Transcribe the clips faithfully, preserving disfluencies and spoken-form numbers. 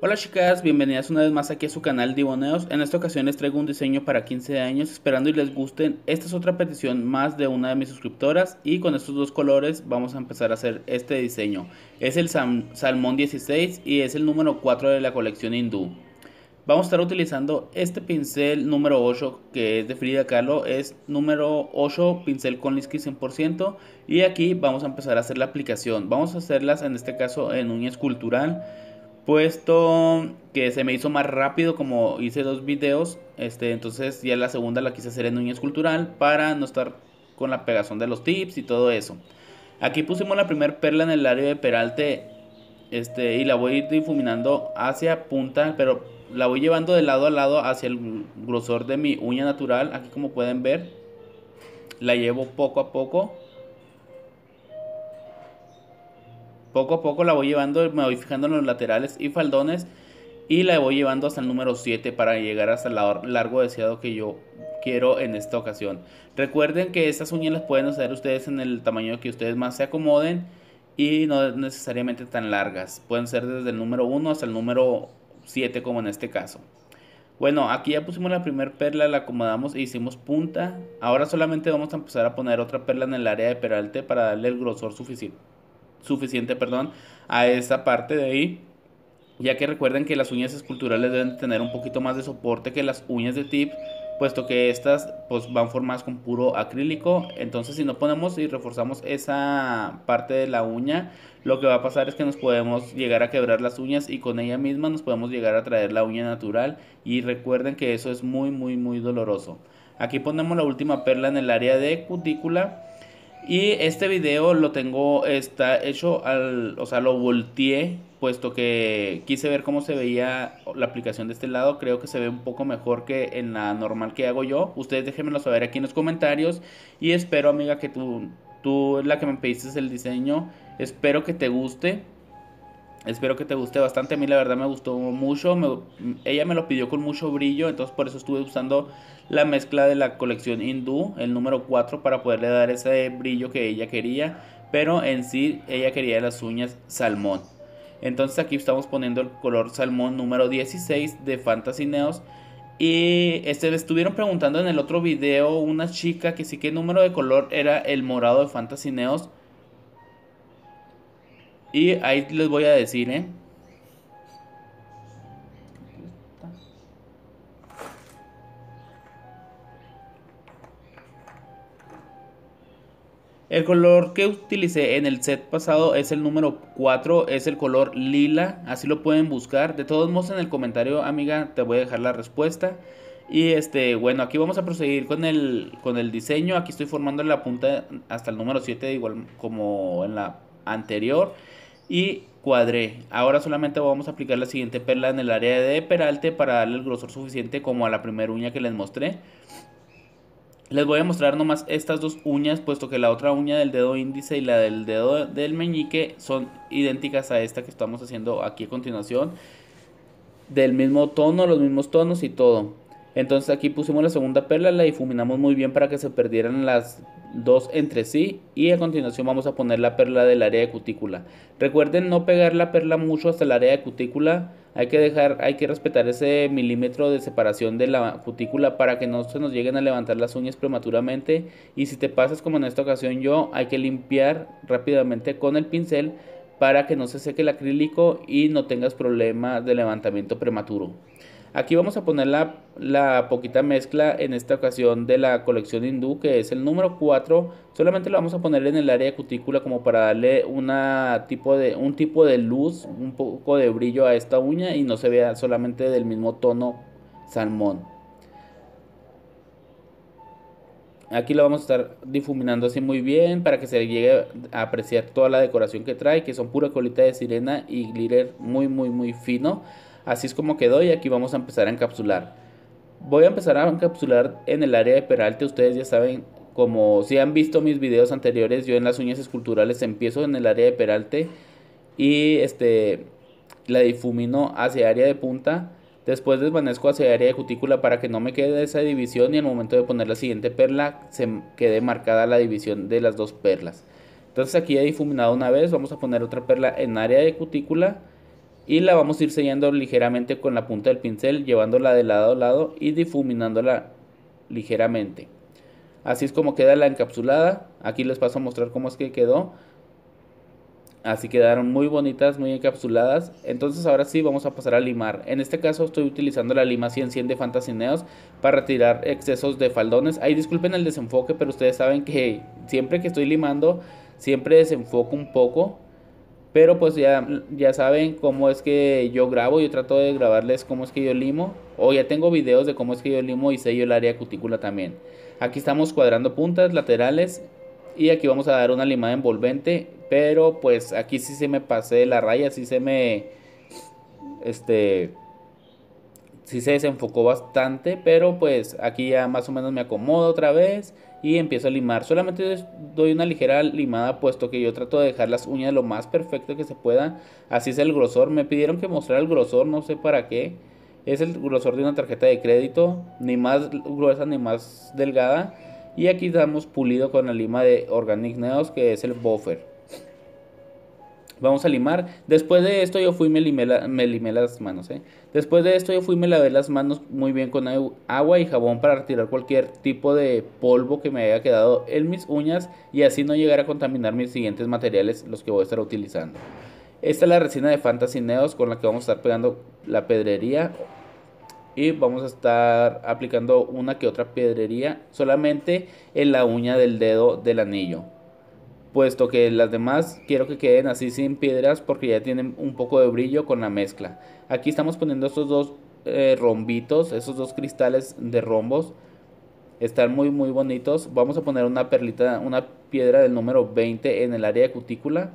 Hola chicas, bienvenidas una vez más aquí a su canal Divoneos. En esta ocasión les traigo un diseño para quince años, esperando y les gusten. Esta es otra petición más de una de mis suscriptoras y con estos dos colores vamos a empezar a hacer este diseño. Es el Sam- Salmón dieciséis y es el número cuatro de la colección hindú. Vamos a estar utilizando este pincel número ocho que es de Frida Kahlo, es número ocho pincel con Linsky cien por ciento y aquí vamos a empezar a hacer la aplicación. Vamos a hacerlas en este caso en uña escultural, puesto que se me hizo más rápido como hice dos videos, este, entonces ya la segunda la quise hacer en uña escultural para no estar con la pegazón de los tips y todo eso. Aquí pusimos la primera perla en el área de peralte, este, y la voy a ir difuminando hacia punta, pero la voy llevando de lado a lado hacia el grosor de mi uña natural. Aquí como pueden ver, la llevo poco a poco. Poco a poco la voy llevando, me voy fijando en los laterales y faldones y la voy llevando hasta el número siete para llegar hasta el largo deseado que yo quiero en esta ocasión. Recuerden que estas uñas las pueden hacer ustedes en el tamaño que ustedes más se acomoden y no necesariamente tan largas. Pueden ser desde el número uno hasta el número siete como en este caso. Bueno, aquí ya pusimos la primera perla, la acomodamos e hicimos punta. Ahora solamente vamos a empezar a poner otra perla en el área de peralte para darle el grosor suficiente suficiente, perdón, a esa parte de ahí, ya que recuerden que las uñas esculturales deben tener un poquito más de soporte que las uñas de tip, puesto que estas pues van formadas con puro acrílico. Entonces si no ponemos y reforzamos esa parte de la uña, lo que va a pasar es que nos podemos llegar a quebrar las uñas y con ella misma nos podemos llegar a traer la uña natural, y recuerden que eso es muy muy muy doloroso. Aquí ponemos la última perla en el área de cutícula. Y este video lo tengo, está hecho al, o sea, lo volteé, puesto que quise ver cómo se veía la aplicación de este lado. Creo que se ve un poco mejor que en la normal que hago yo. Ustedes déjenmelo saber aquí en los comentarios. Y espero, amiga, que tú, tú es la que me pediste el diseño. Espero que te guste. Espero que te guste bastante. A mí la verdad me gustó mucho. Me- ella me lo pidió con mucho brillo, entonces por eso estuve usando la mezcla de la colección hindú, el número cuatro, para poderle dar ese brillo que ella quería. Pero en sí ella quería las uñas salmón. Entonces aquí estamos poniendo el color salmón número dieciséis de Fantasy Neos. Y este, me estuvieron preguntando en el otro video una chica que sí, qué número de color era el morado de Fantasy Neos. Y ahí les voy a decir, ¿eh? El color que utilicé en el set pasado es el número cuatro, es el color lila, así lo pueden buscar. De todos modos, en el comentario, amiga, te voy a dejar la respuesta. Y este, bueno, aquí vamos a proseguir con el, con el diseño. Aquí estoy formando la punta hasta el número siete, igual como en la anterior. Y cuadré. Ahora solamente vamos a aplicar la siguiente perla en el área de peralte para darle el grosor suficiente como a la primera uña que les mostré. Les voy a mostrar nomás estas dos uñas, puesto que la otra uña del dedo índice y la del dedo del meñique son idénticas a esta que estamos haciendo aquí a continuación. Del mismo tono, los mismos tonos y todo. Entonces aquí pusimos la segunda perla, la difuminamos muy bien para que se perdieran las dos entre sí. Y a continuación vamos a poner la perla del área de cutícula. Recuerden no pegar la perla mucho hasta el área de cutícula. Hay que dejar, hay que respetar ese milímetro de separación de la cutícula para que no se nos lleguen a levantar las uñas prematuramente. Y si te pasas como en esta ocasión yo, hay que limpiar rápidamente con el pincel para que no se seque el acrílico y no tengas problemas de levantamiento prematuro. Aquí vamos a poner la, la poquita mezcla en esta ocasión de la colección hindú, que es el número cuatro. Solamente lo vamos a poner en el área de cutícula como para darle una tipo de, un tipo de luz, un poco de brillo a esta uña y no se vea solamente del mismo tono salmón. Aquí lo vamos a estar difuminando así muy bien para que se llegue a apreciar toda la decoración que trae, que son pura colita de sirena y glitter muy muy muy fino. Así es como quedó y aquí vamos a empezar a encapsular. Voy a empezar a encapsular en el área de peralte. Ustedes ya saben, como si han visto mis videos anteriores, yo en las uñas esculturales empiezo en el área de peralte y este la difumino hacia área de punta. Después desvanezco hacia área de cutícula para que no me quede esa división y al momento de poner la siguiente perla se quede marcada la división de las dos perlas. Entonces aquí he difuminado una vez, vamos a poner otra perla en área de cutícula y la vamos a ir sellando ligeramente con la punta del pincel, llevándola de lado a lado y difuminándola ligeramente. Así es como queda la encapsulada. Aquí les paso a mostrar cómo es que quedó. Así quedaron muy bonitas, muy encapsuladas. Entonces ahora sí vamos a pasar a limar. En este caso estoy utilizando la lima cien cien de Fantasy Neos para retirar excesos de faldones. Ahí disculpen el desenfoque, pero ustedes saben que siempre que estoy limando, siempre desenfoco un poco. Pero pues ya, ya saben cómo es que yo grabo. Yo trato de grabarles cómo es que yo limo. O ya tengo videos de cómo es que yo limo y sello el área de cutícula también. Aquí estamos cuadrando puntas laterales. Y aquí vamos a dar una limada envolvente. Pero pues aquí sí se me pasé la raya. Sí se me... Este... Sí se desenfocó bastante. Pero pues aquí ya más o menos me acomodo otra vez. Y empiezo a limar. Solamente doy una ligera limada, puesto que yo trato de dejar las uñas lo más perfecto que se pueda. Así es el grosor. Me pidieron que mostrara el grosor, no sé para qué. Es el grosor de una tarjeta de crédito. Ni más gruesa ni más delgada. Y aquí damos pulido con la lima de Organic Neos, que es el buffer. Vamos a limar. Después de esto yo fui y me limé, la, me limé las manos. ¿eh? Después de esto yo fui y me lavé las manos muy bien con agua y jabón para retirar cualquier tipo de polvo que me haya quedado en mis uñas y así no llegar a contaminar mis siguientes materiales, los que voy a estar utilizando. Esta es la resina de Fantasy Neos con la que vamos a estar pegando la pedrería. Y vamos a estar aplicando una que otra pedrería solamente en la uña del dedo del anillo, puesto que las demás quiero que queden así sin piedras porque ya tienen un poco de brillo con la mezcla. Aquí estamos poniendo estos dos eh, rombitos, esos dos cristales de rombos. Están muy muy bonitos. Vamos a poner una perlita, una piedra del número veinte en el área de cutícula.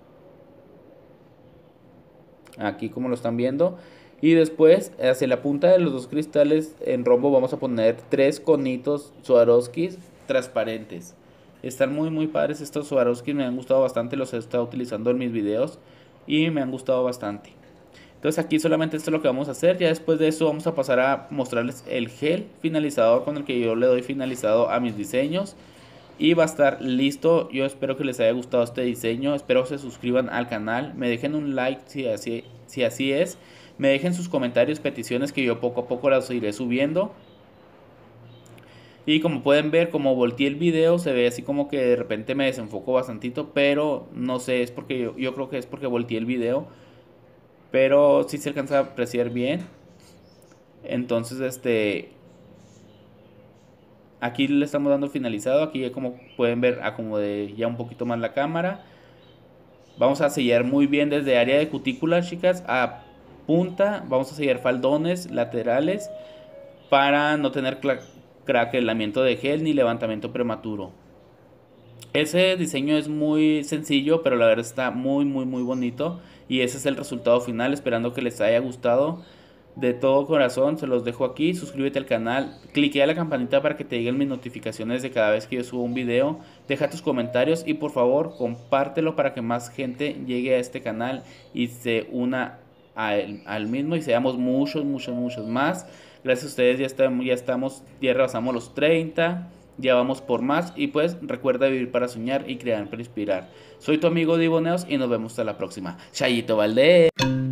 Aquí como lo están viendo. Y después hacia la punta de los dos cristales en rombo vamos a poner tres conitos Swarovskis transparentes. Están muy muy padres estos Swarovskis, me han gustado bastante, los he estado utilizando en mis videos y me han gustado bastante. Entonces aquí solamente esto es lo que vamos a hacer. Ya después de eso vamos a pasar a mostrarles el gel finalizador con el que yo le doy finalizado a mis diseños. Y va a estar listo. Yo espero que les haya gustado este diseño. Espero que se suscriban al canal. Me dejen un like si así, si así es. Me dejen sus comentarios, peticiones, que yo poco a poco las iré subiendo. Y como pueden ver, como volteé el video, se ve así como que de repente me desenfoco bastantito. Pero no sé, es porque yo, yo creo que es porque volteé el video. Pero sí se alcanza a apreciar bien. Entonces este... Aquí le estamos dando finalizado. Aquí como pueden ver acomodé ya un poquito más la cámara. Vamos a sellar muy bien desde área de cutícula, chicas, a punta. Vamos a sellar faldones laterales para no tener craquelamiento de gel ni levantamiento prematuro. Ese diseño es muy sencillo, pero la verdad está muy muy muy bonito. Y ese es el resultado final, esperando que les haya gustado. De todo corazón se los dejo aquí. Suscríbete al canal, cliquea la campanita para que te lleguen mis notificaciones de cada vez que yo subo un video. Deja tus comentarios y por favor compártelo para que más gente llegue a este canal y se una al, al mismo y seamos muchos, muchos, muchos más. Gracias a ustedes ya estamos, ya estamos, ya rebasamos los treinta. Ya vamos por más y pues recuerda vivir para soñar y crear para inspirar. Soy tu amigo Divo Neos y nos vemos hasta la próxima. Chayito Valdés.